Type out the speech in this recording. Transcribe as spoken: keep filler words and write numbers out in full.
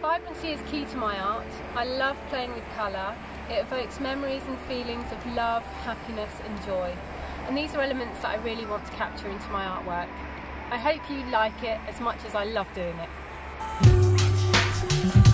Vibrancy is key to my art. I love playing with colour. It evokes memories and feelings of love, happiness and joy. And these are elements that I really want to capture into my artwork. I hope you like it as much as I love doing it.